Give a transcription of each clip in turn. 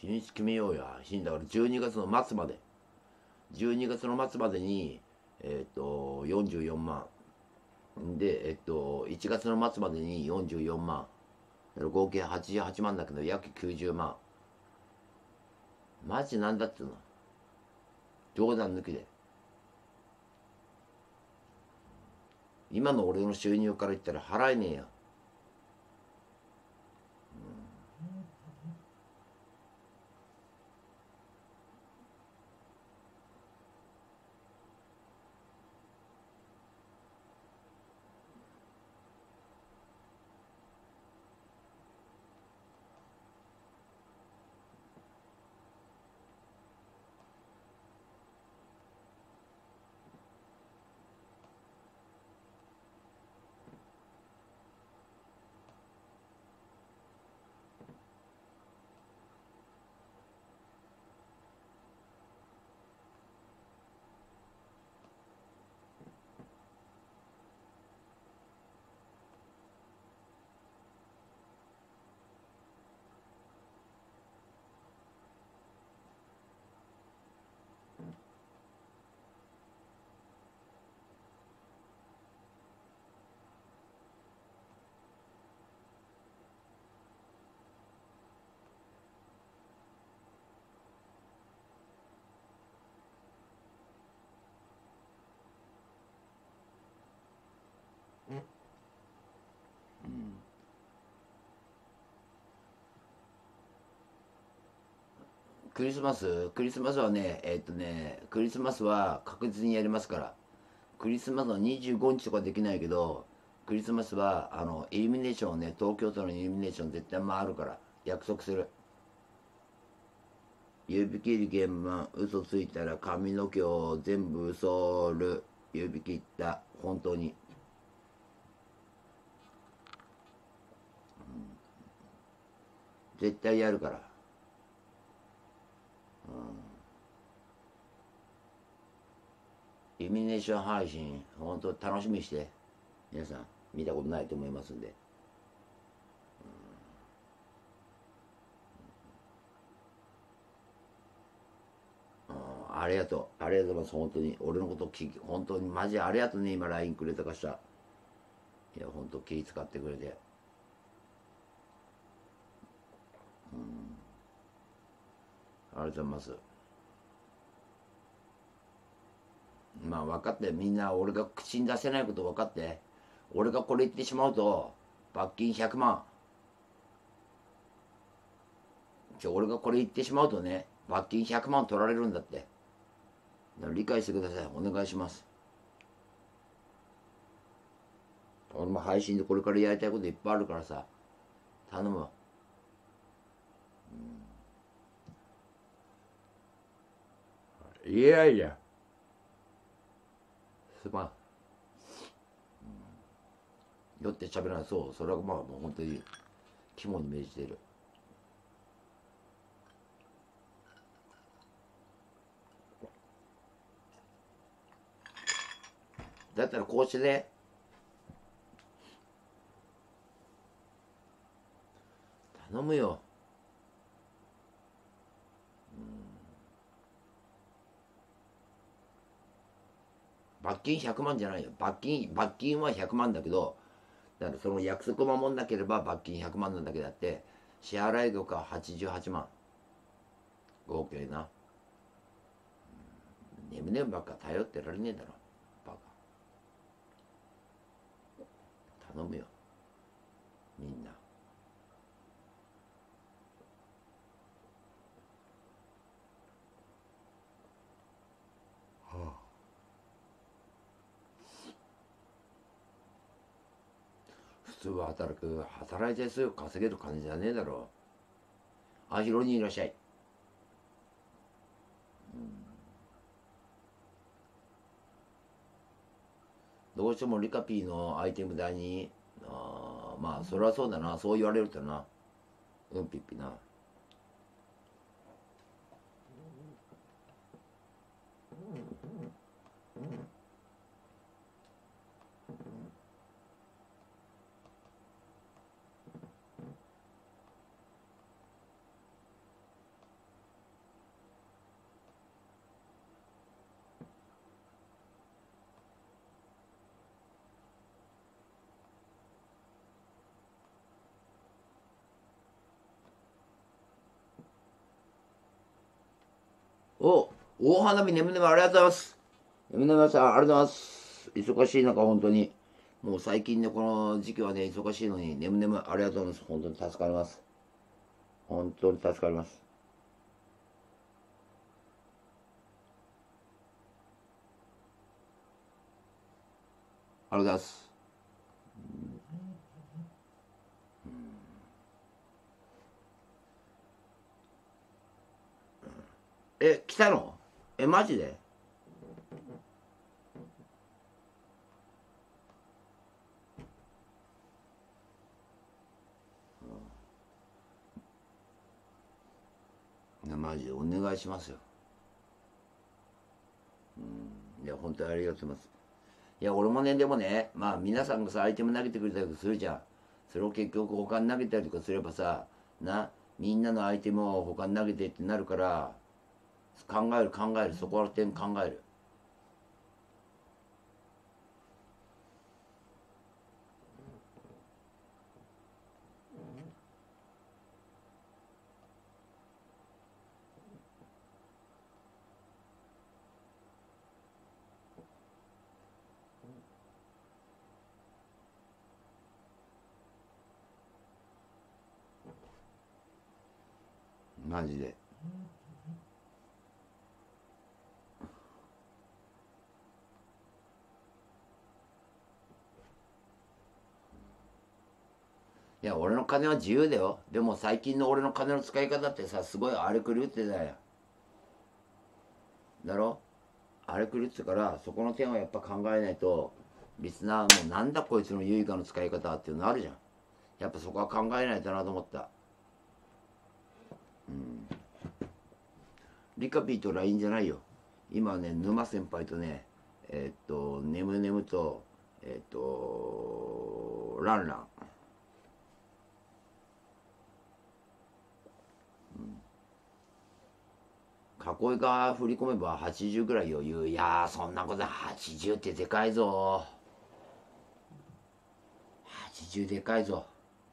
日にち決めようや。だから12月の末まで。12月の末までに、44万。で、1月の末までに44万。合計88万だけど、約90万。マジなんだっつうの。冗談抜きで。今の俺の収入から言ったら払えねえよ。クリスマスはね、クリスマスは確実にやりますから。クリスマスは25日とかできないけど、クリスマスはイルミネーションをね、東京都のイルミネーション絶対回るから、約束する。指切り現場、嘘ついたら髪の毛を全部剃る。指切った。本当に。絶対やるから。イルミネーション配信、本当楽しみにして。皆さん、見たことないと思いますんで。ありがとう。ありがとうございます。本当に。俺のこと聞き、本当にマジありがとうね。今 LINE くれたかした。いや、本当気使ってくれて。ありがとうございます。まあ分かって、みんな俺が口に出せないこと分かって。俺がこれ言ってしまうと、罰金100万。俺がこれ言ってしまうとね、罰金100万取られるんだって。だから理解してください。お願いします。俺も配信でこれからやりたいこといっぱいあるからさ。頼むわ。いやいや。すまん。酔って喋らない。そう。それはまあもう本当に肝に銘じている。だったらこうしてね。頼むよ。罰金100万じゃないよ。罰金は100万だけど、だからその約束を守んなければ罰金100万なんだけどあって、支払い額は88万。合計な。眠ねばっか頼ってられねえだろ。バカ。頼むよ。みんな。普通は働いてすぐ稼げる金じゃねえだろ。あひろにいらっしゃい。どうしてもリカピーのアイテム代に、まあそれはそうだな。そう言われるとな。うんぴっぴな。 大花火ねむねむありがとうございます。ねむねむさんありがとうございます。忙しい中本当に。もう最近ね、この時期はね、忙しいのに、ねむねむありがとうございます。本当に助かります。本当に助かります。ありがとうございます。来たの？マジで？マジでお願いしますよ。いや、本当にありがとうございます。いや、俺もね、でもね、まあ皆さんがさ、アイテム投げてくれたりとかするじゃん。それを結局他に投げたりとかすればさ、みんなのアイテムを他に投げてってなるから、考える、そこら点考える。マジで。いや、俺の金は自由だよ。でも最近の俺の金の使い方ってさ、すごい荒れ狂ってたよ。だろ？荒れ狂ってから、そこの点はやっぱ考えないと、リスナーもなんだこいつのユイカの使い方っていうのあるじゃん。やっぱそこは考えないとなと思った。リカピーと LINE じゃないよ。今ね、沼先輩とね、ねむねむと、ランラン。囲いが振り込めば80ぐらい余裕。いやー、そんなこと80ってでかいぞ。80でかいぞ。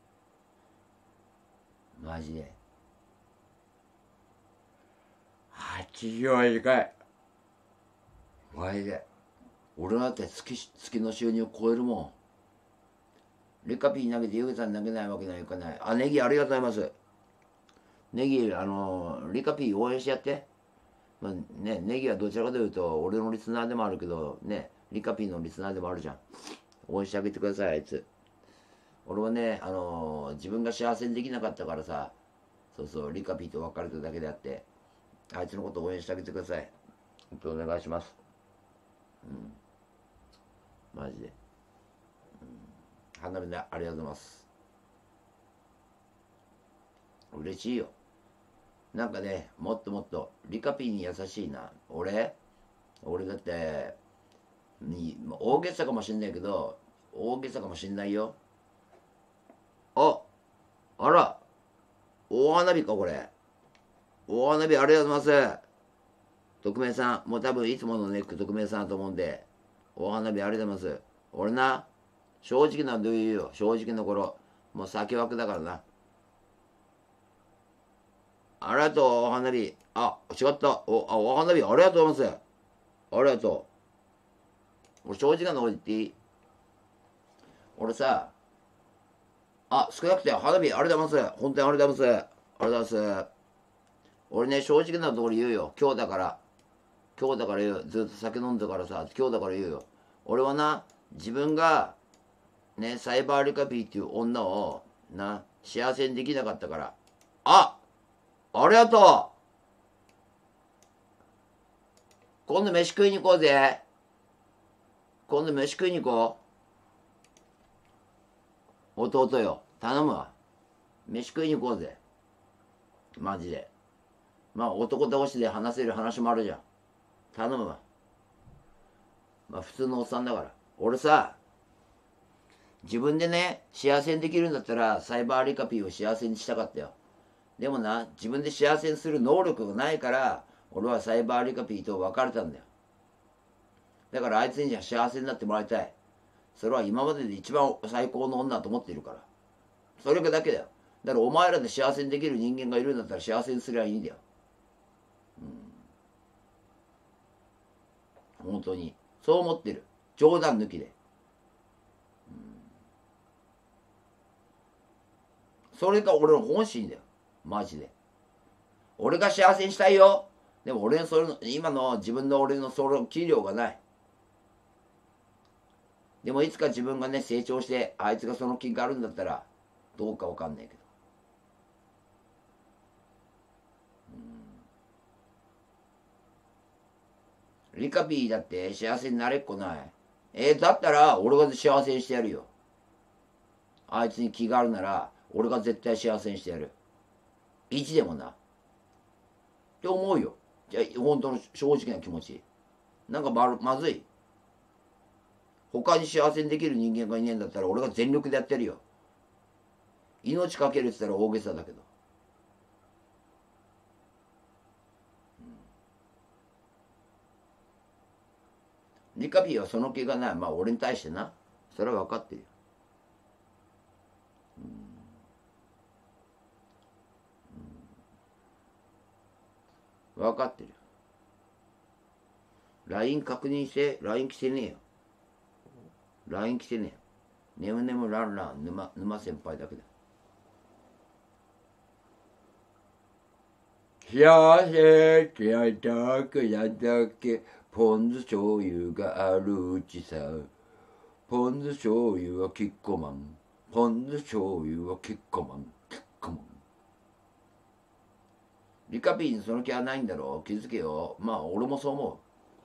マジで。80はでかい。マジで。俺だって月の収入を超えるもん。レカピー投げてユゲさん投げないわけにはいかない。ネギありがとうございます。ネギ、リカピー応援してやって。まあね、ネギはどちらかというと、俺のリスナーでもあるけど、ね、リカピーのリスナーでもあるじゃん。応援してあげてください、あいつ。俺はね、自分が幸せにできなかったからさ、そうそう、リカピーと別れただけであって、あいつのこと応援してあげてください。本当お願いします。マジで。花火でありがとうございます。嬉しいよ。なんかね、もっともっと、リカピーに優しいな。俺だって、大げさかもしんないけど、大げさかもしんないよ。あら、大花火か、これ。大花火ありがとうございます。匿名さん、もう多分いつものネック匿名さんだと思うんで、大花火ありがとうございます。俺な、正直なんで言うよ。正直な頃。もう先枠だからな。ありがとう、お花火。違った。お花火、ありがとうございます。ありがとう。俺、正直なとこ言っていい？俺さ、少なくて花火、ありがとうございます。本当にありがとうございます。ありがとうございます。俺ね、正直なところ言うよ。今日だから。今日だから言う。ずっと酒飲んでからさ、今日だから言うよ。俺はな、自分が、ね、サイバーリカピーっていう女を、幸せにできなかったから。ありがとう。今度飯食いに行こうぜ。今度飯食いに行こう。弟よ。頼むわ。飯食いに行こうぜ。マジで。まあ男同士で話せる話もあるじゃん。頼むわ。まあ普通のおっさんだから。俺さ、自分でね、幸せにできるんだったら、サイバーリカピーを幸せにしたかったよ。でもな、自分で幸せにする能力がないから、俺はサイバーリカピーと別れたんだよ。だからあいつにじゃ幸せになってもらいたい。それは今までで一番最高の女だと思っているから。それだけだよ。だからお前らで幸せにできる人間がいるんだったら幸せにすりゃいいんだよ。 本当にそう思ってる。冗談抜きで、それが俺の本心だよ、マジで。俺が幸せにしたいよ。でも俺のそれの今の自分の俺のその給料がない。でもいつか自分がね成長してあいつがその気があるんだったらどうかわかんないけど、リカピーだって幸せになれっこない。だったら俺が幸せにしてやるよ。あいつに気があるなら俺が絶対幸せにしてやる。1でもなって思うよ。じゃあ本当の正直な気持ち。なんかまずい。他に幸せにできる人間がいねえんだったら俺が全力でやってるよ。命かけるって言ったら大げさだけど、リカピーはその気がない。まあ俺に対してな、それは分かってるよ。分かってるよ。 LINE 確認して。 LINE 来てねえよ。 LINE 来てねえよ。ねむねむランラン沼先輩だけだ。幸せってやったくやったっけ、ポン酢醤油があるうちさ。ポン酢醤油はキッコマン。ポン酢醤油はキッコマン。キッコマン。リカピーにその気はないんだろう。気づけよ。まあ俺もそう思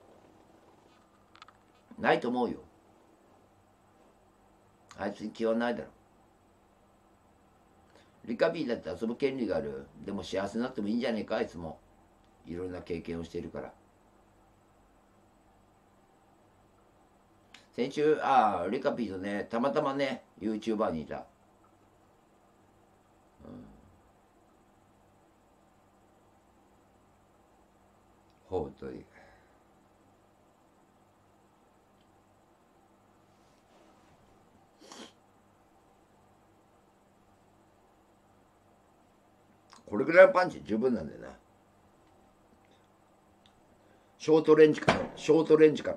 う。ないと思うよ。あいつに気はないだろう。リカピーだって遊ぶ権利がある。でも幸せになってもいいんじゃねえか、あいつも。いろんな経験をしているから。先週リカピーとねたまたまね YouTuber にいた。本当に。これぐらいのパンチ十分なんだよな。ショートレンジからのショートレンジ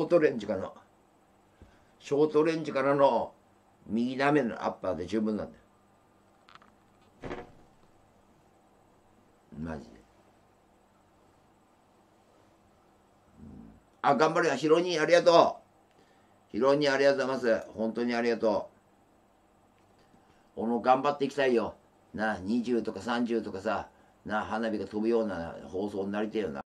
からの右斜めのアッパーで十分なんだよ、マジで。頑張れよヒロニー、ありがとう。ヒロニーありがとうございます。本当にありがとう。俺も頑張っていきたいよな。20とか30とかさな、花火が飛ぶような放送になりてえよな。